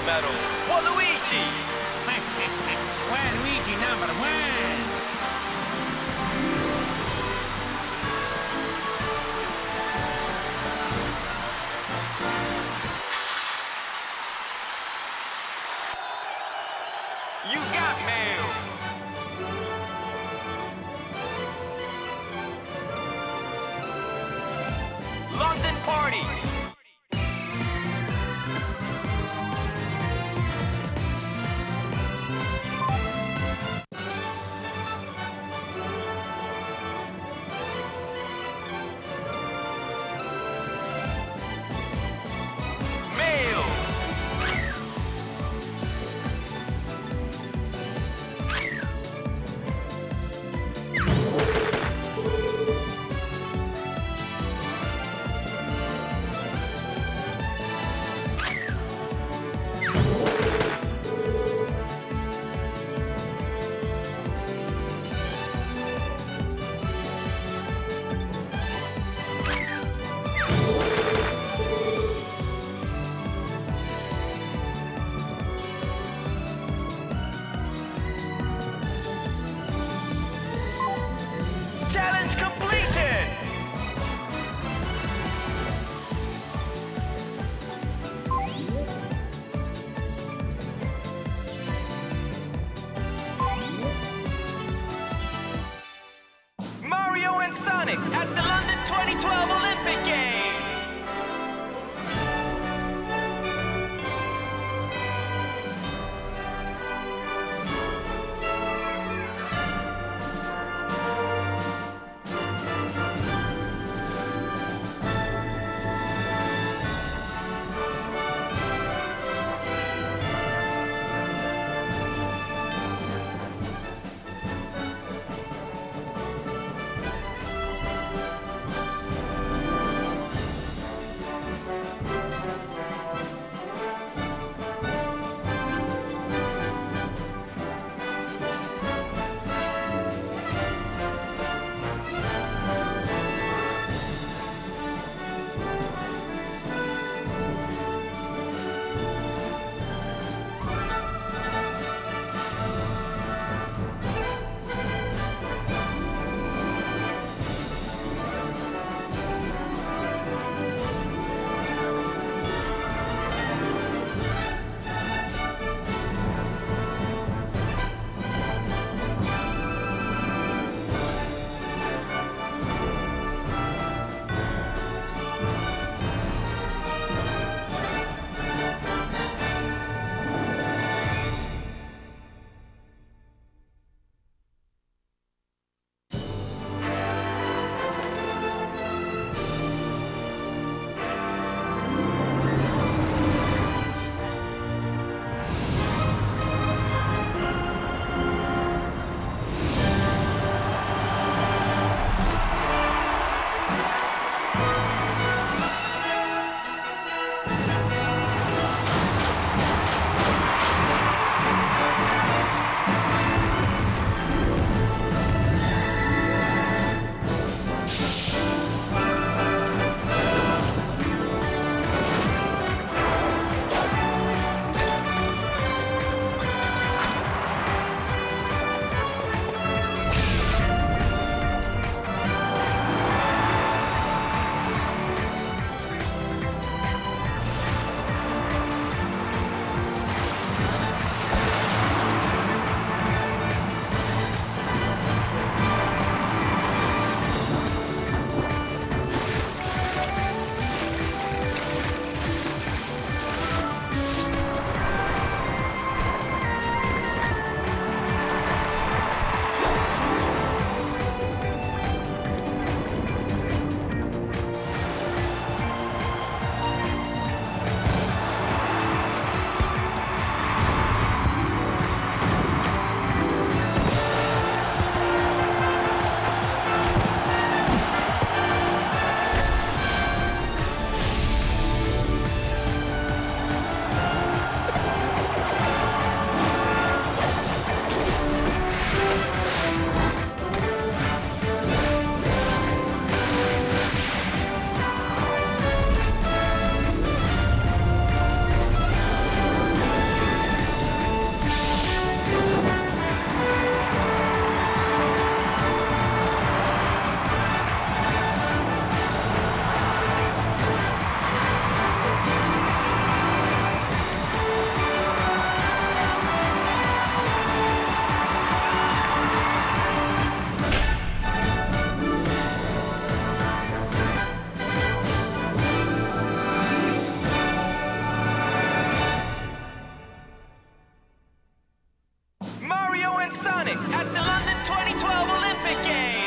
medal, Waluigi! Waluigi #1! You got mail! London Party! Mail! Challenge completed! Mario and Sonic at the London 2012 Olympic Games! at the London 2012 Olympic Games.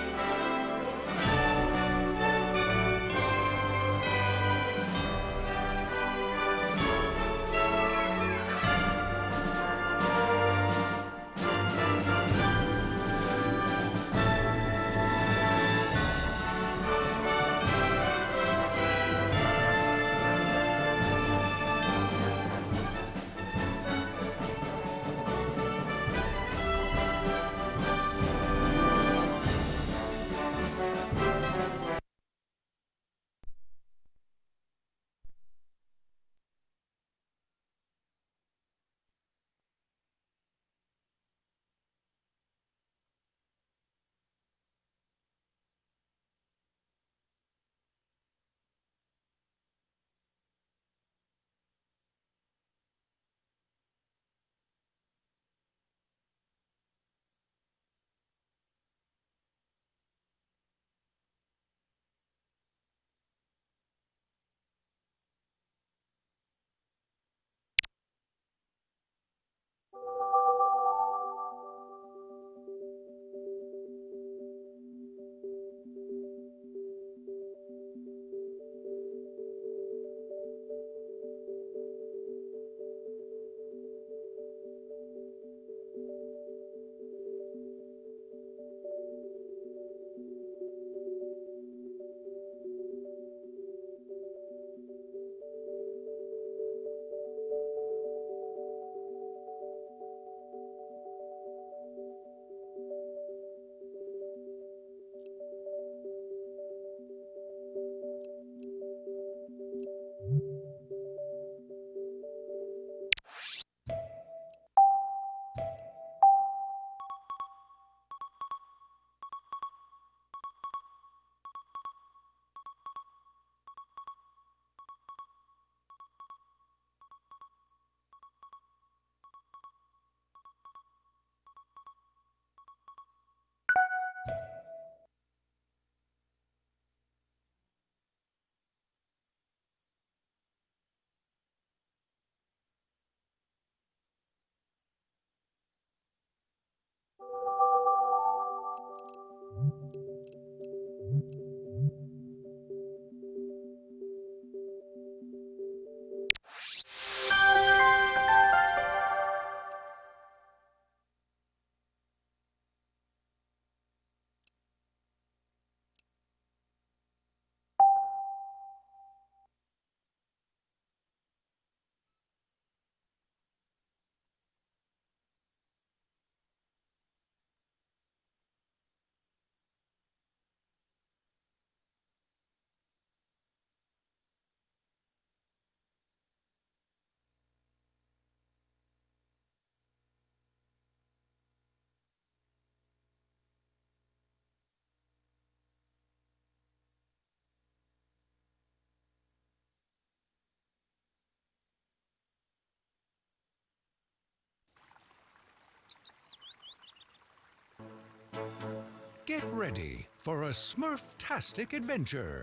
Get ready for a Smurf-tastic adventure.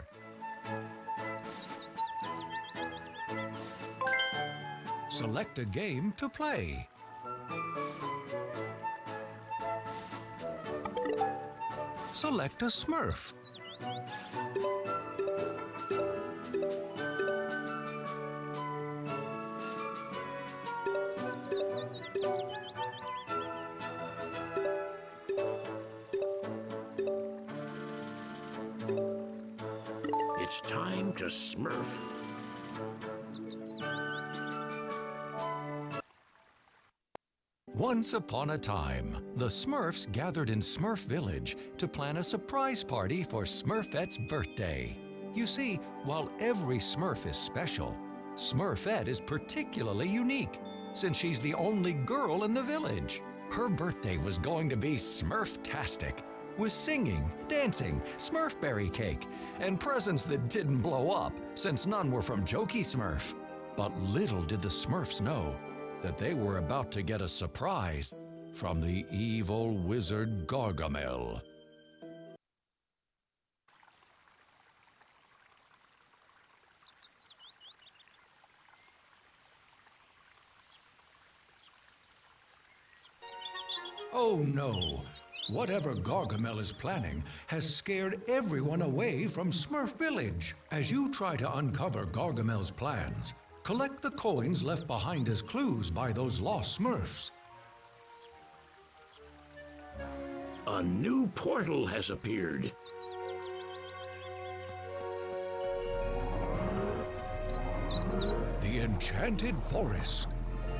Select a game to play. Select a Smurf. It's time to Smurf. Once upon a time, the Smurfs gathered in Smurf Village to plan a surprise party for Smurfette's birthday. You see, while every Smurf is special, Smurfette is particularly unique, since she's the only girl in the village. Her birthday was going to be Smurf-tastic, with singing, dancing, Smurfberry cake, and presents that didn't blow up, since none were from Jokey Smurf. But little did the Smurfs know that they were about to get a surprise from the evil wizard Gargamel. Oh no! Whatever Gargamel is planning has scared everyone away from Smurf Village. As you try to uncover Gargamel's plans, collect the coins left behind as clues by those lost Smurfs. A new portal has appeared. The Enchanted Forest.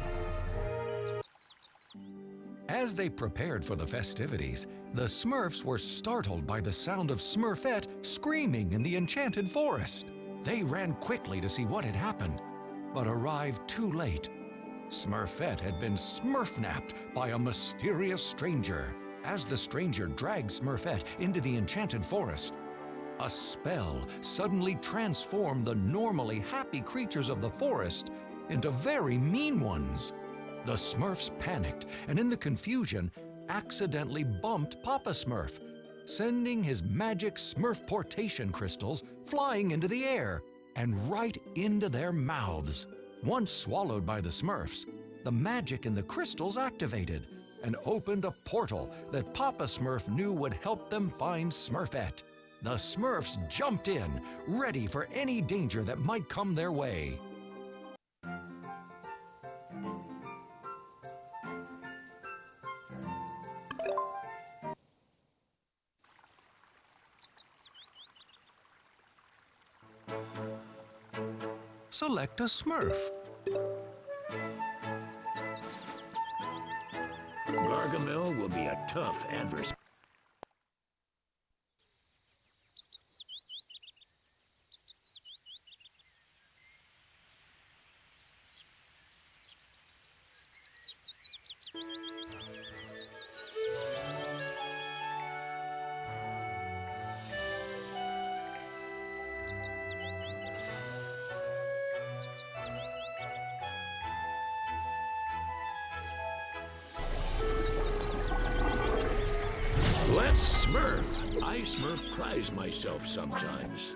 As they prepared for the festivities, the Smurfs were startled by the sound of Smurfette screaming in the Enchanted Forest. They ran quickly to see what had happened, but arrived too late. Smurfette had been smurfnapped by a mysterious stranger. As the stranger dragged Smurfette into the Enchanted Forest, a spell suddenly transformed the normally happy creatures of the forest into very mean ones. The Smurfs panicked and in the confusion accidentally bumped Papa Smurf, sending his magic Smurfportation crystals flying into the air and right into their mouths. Once swallowed by the Smurfs, the magic in the crystals activated and opened a portal that Papa Smurf knew would help them find Smurfette. The Smurfs jumped in, ready for any danger that might come their way. Select a Smurf. Gargamel will be a tough adversary. Let's Smurf. I Smurf prize myself sometimes.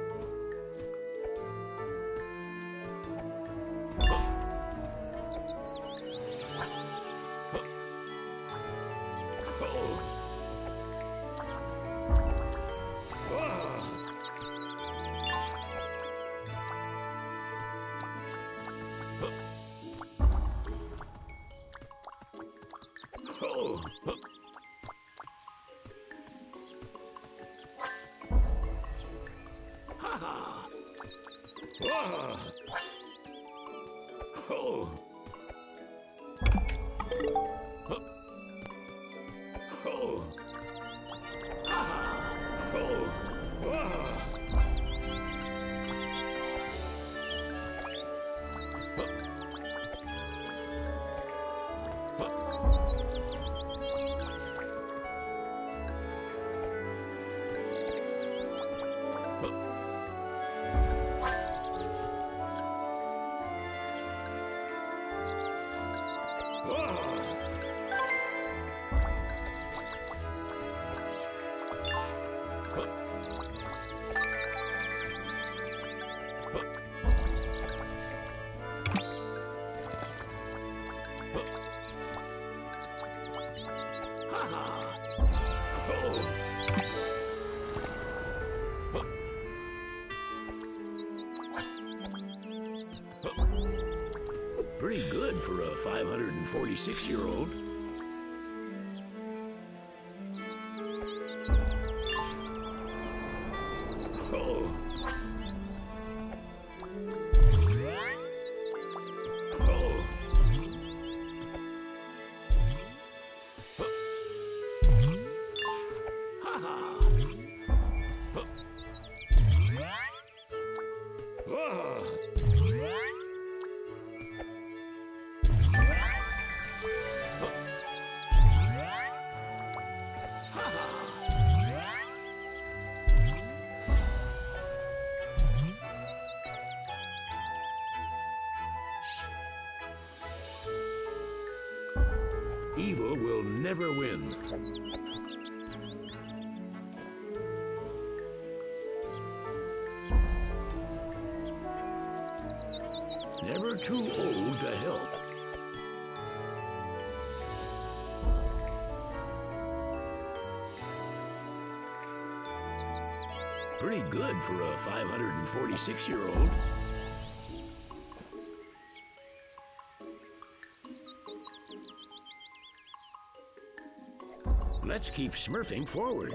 Pretty good for a 546-year-old. Oh. Oh. Ha ha. Oh. Evil will never win. Never too old to help. Pretty good for a 546-year-old. Let's keep smurfing forward.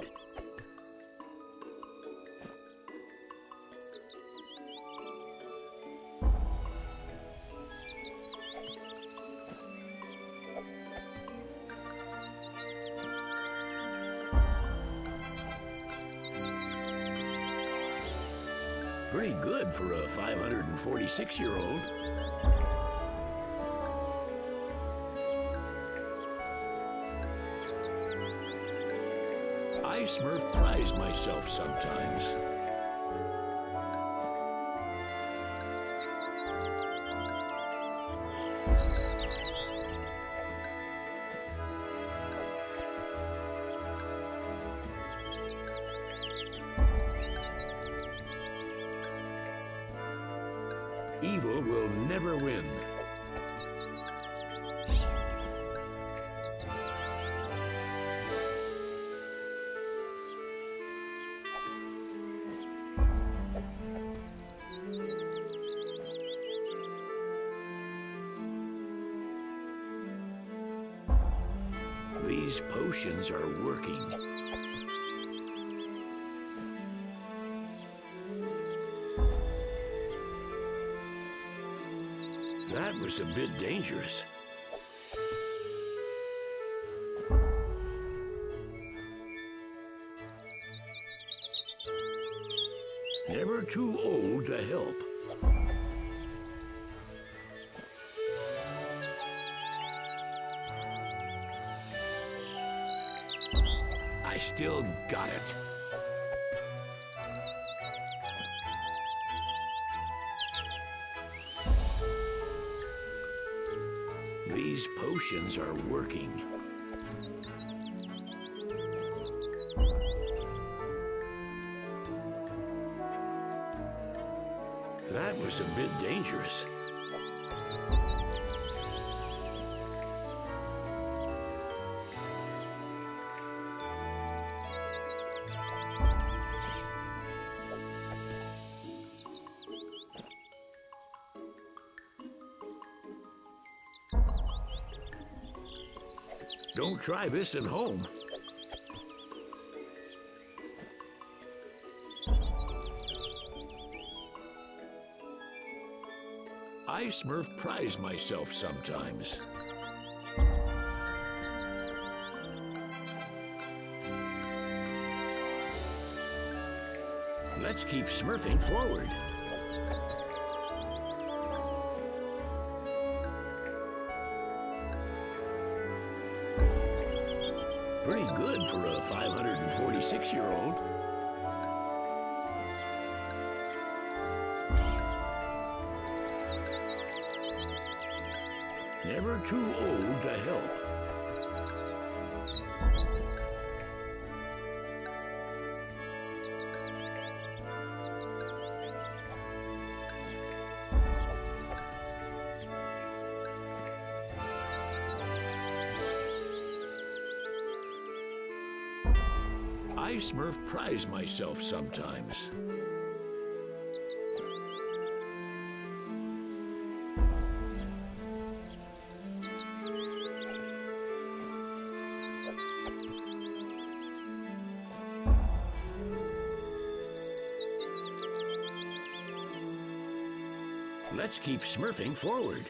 Pretty good for a 546-year-old. I Smurf prize myself sometimes. Evil will never win. These potions are working. That was a bit dangerous. Never too old to help. I still got it. These potions are working. That was a bit dangerous. Don't try this at home. I Smurf prize myself sometimes. Let's keep smurfing forward. Pretty good for a 546-year-old. Never too old to help. I Smurf prize myself sometimes. Let's keep smurfing forward.